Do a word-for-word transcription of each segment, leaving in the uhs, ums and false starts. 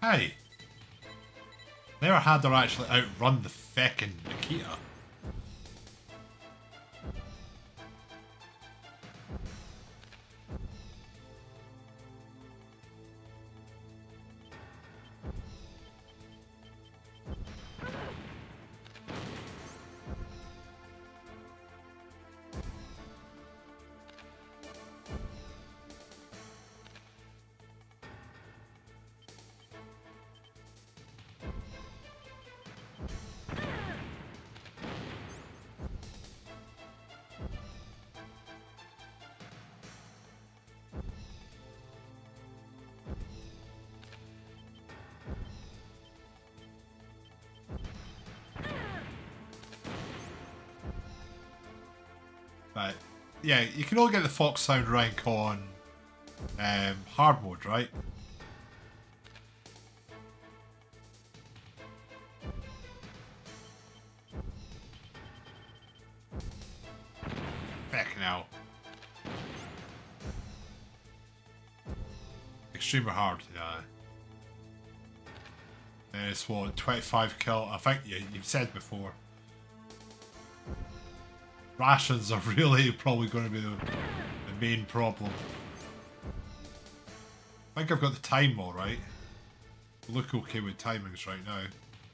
Hey! Never had her actually outrun the feckin' Nikita. But yeah, you can all get the Fox Sound rank on um, hard mode, right? Heck no. Extremely hard, yeah. And it's what, twenty-five kill? I think yeah, you've said before. Rations are really probably going to be the, the main problem. I think I've got the time all right. Look okay with timings right now.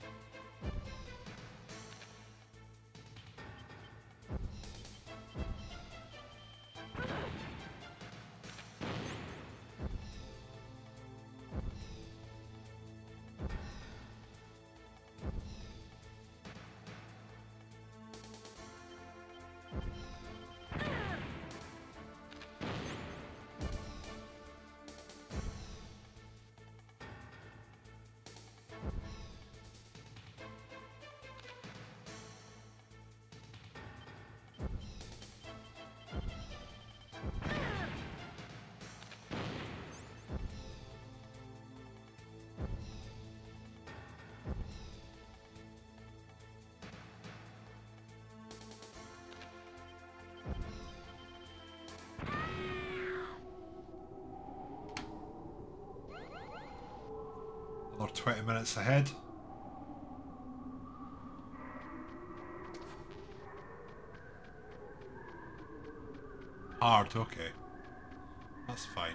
Another twenty minutes ahead. Hard, okay. That's fine.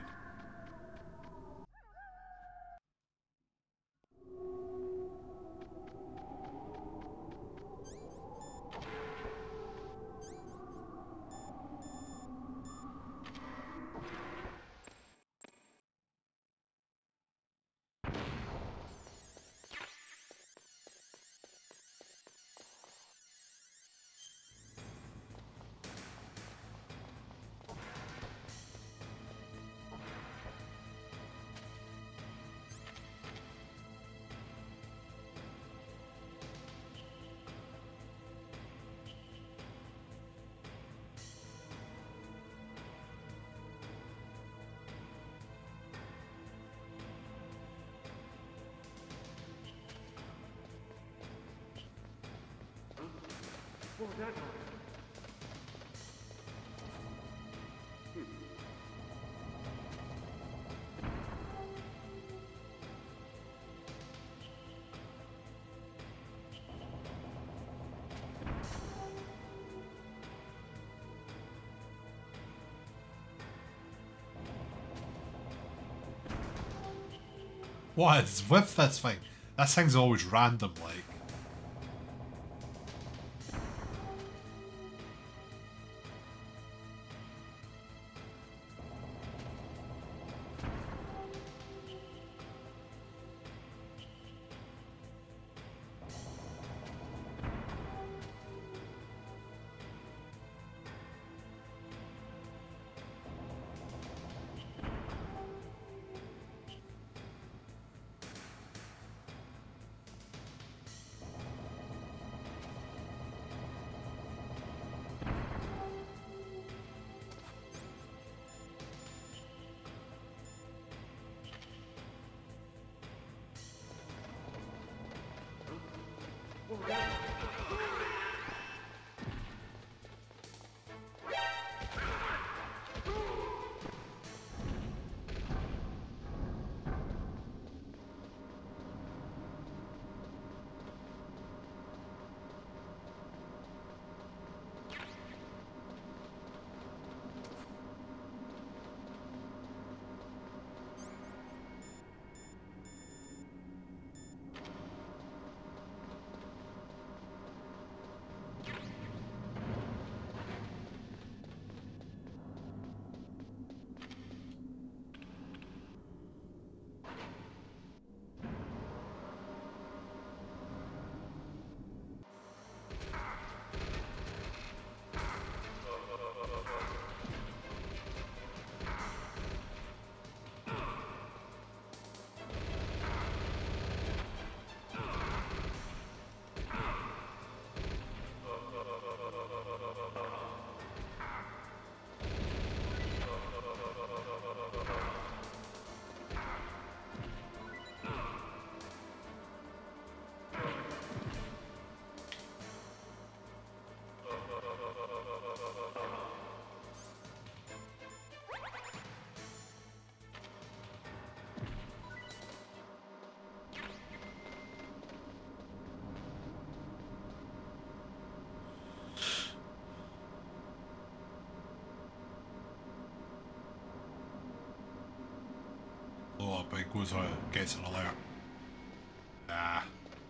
What was that? What is with this thing? This thing's always random, like. goes out, gets an alert. Ah.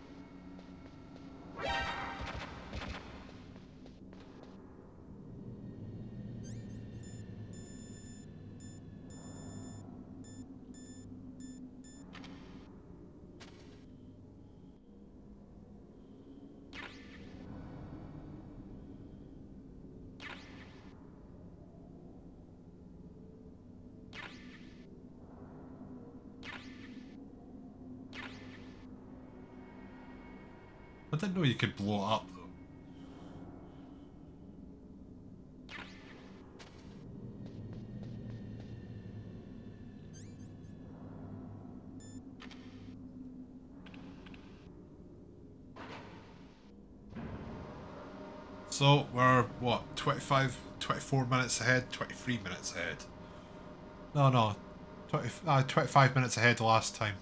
I didn't know you could blow it up though. So we're what, twenty-five, twenty-four minutes ahead, twenty-three minutes ahead. No, no, twenty, uh, twenty-five minutes ahead the last time.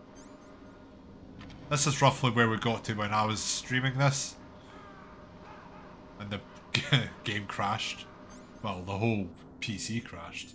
This is roughly where we got to when I was streaming this. And the game crashed. Well, the whole P C crashed.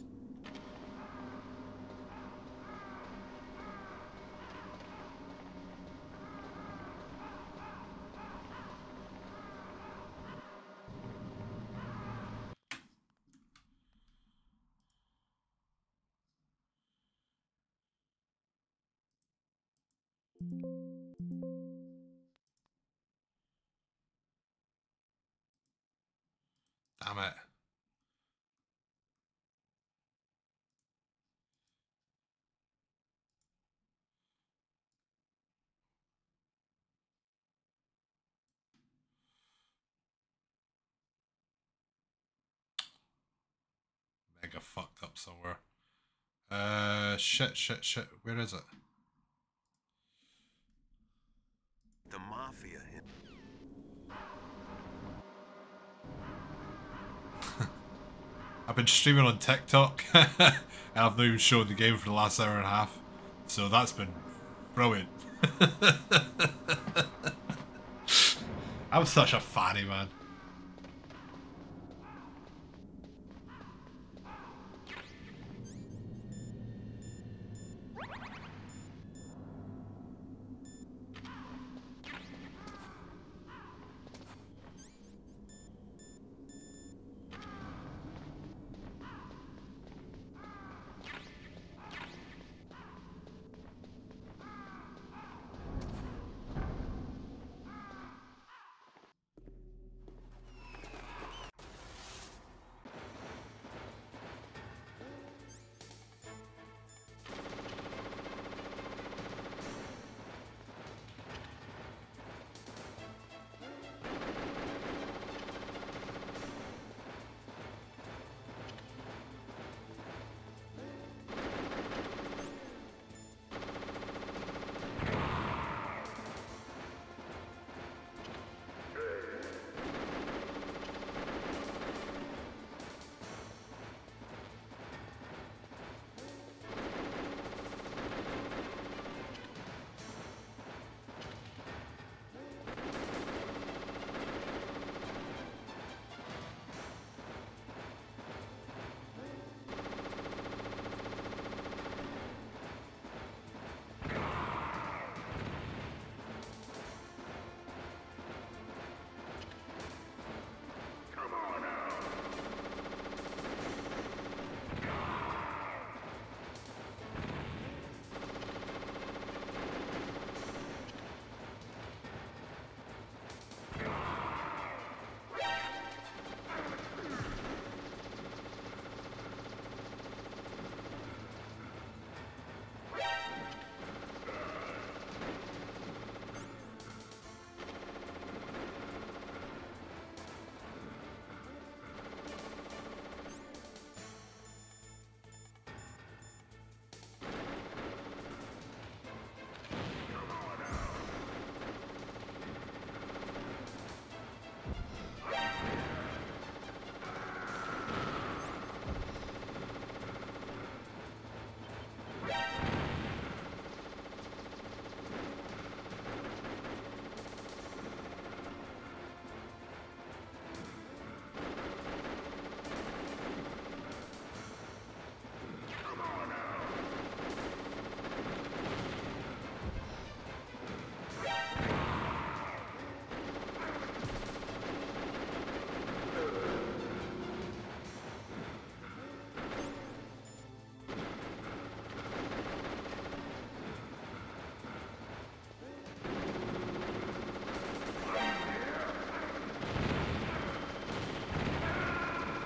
Damn it. Mega fucked up somewhere. Uh, shit, shit, shit. Where is it? The mafia. I've been streaming on TikTok and I've not even shown the game for the last hour and a half. So that's been brilliant. I'm such a fanny, man.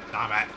Damn it.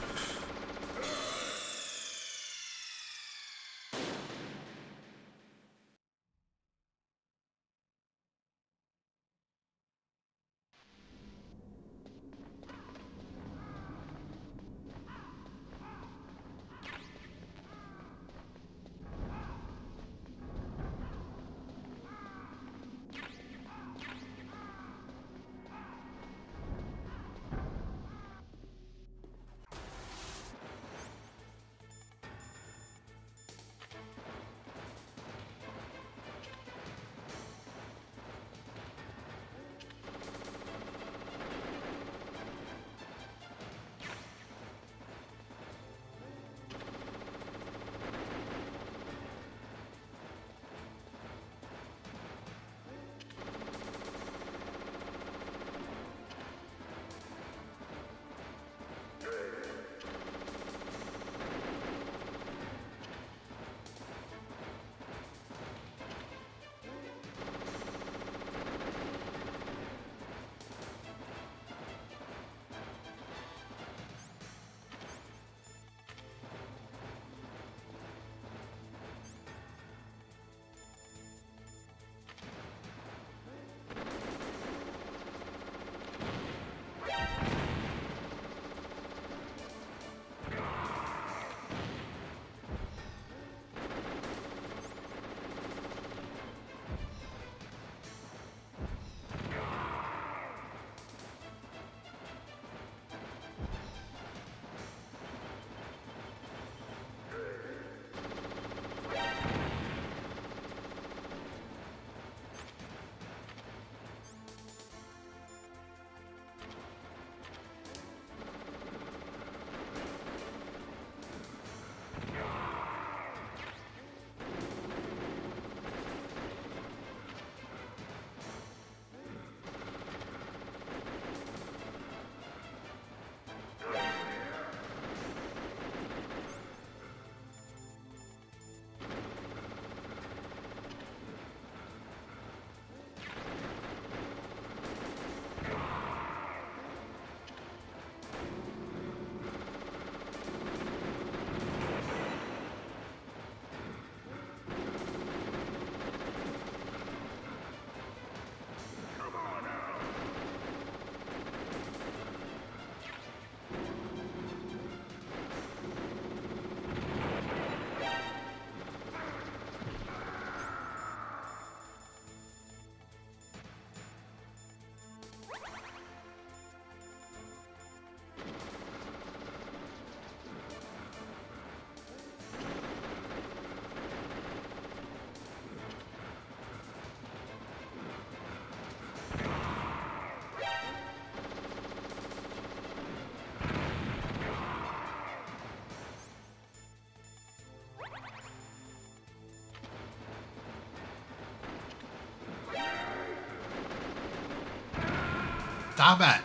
Damn it!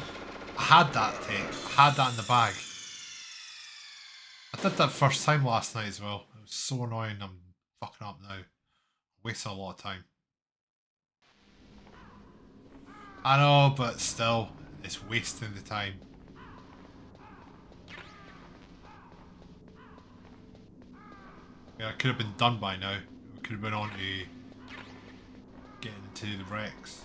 I had that tape. I had that in the bag. I did that first time last night as well. It was so annoying. I'm fucking up now. Wasting a lot of time. I know, but still, it's wasting the time. Yeah, it could have been done by now. We could have been on to getting into the wrecks.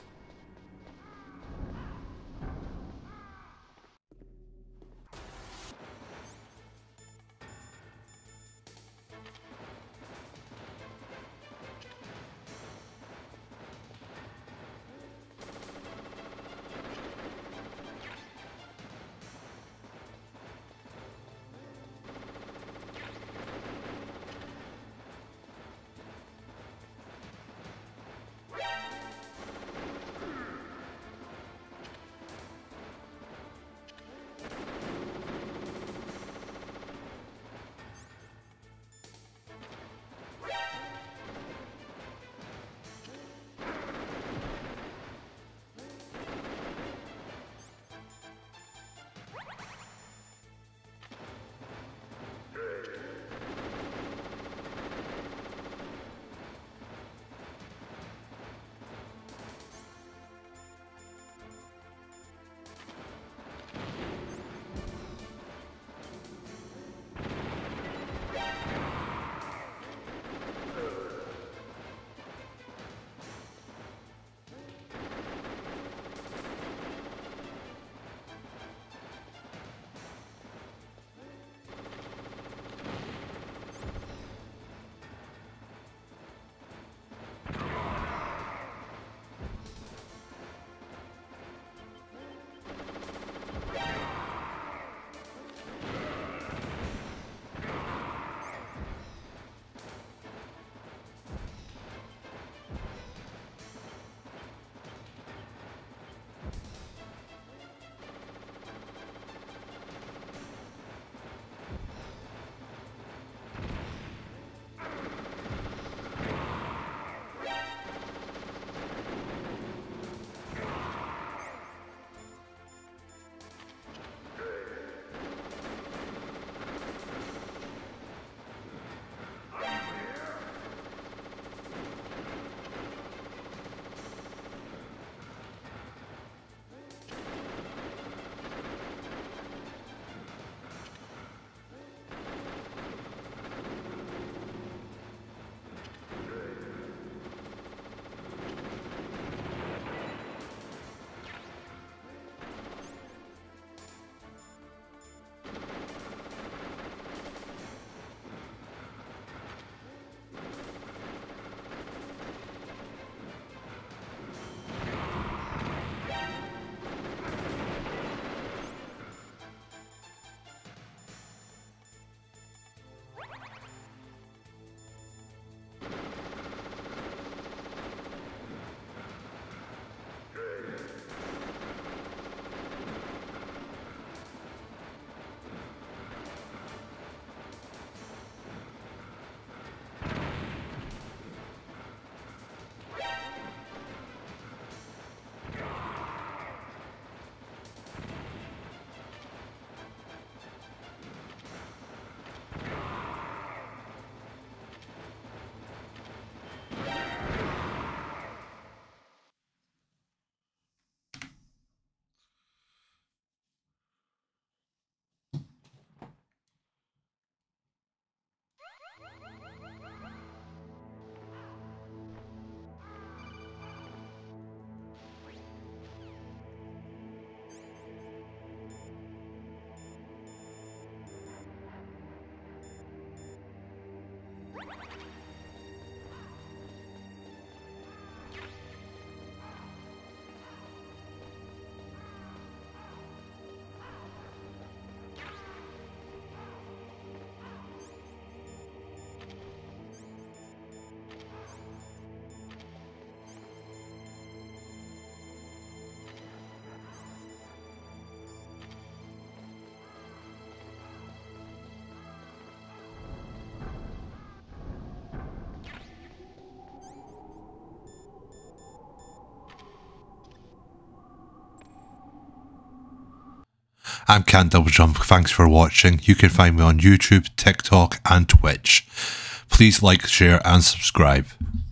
I'm Can't Double Jump. Thanks for watching. You can find me on YouTube, TikTok, and Twitch. Please like, share, and subscribe.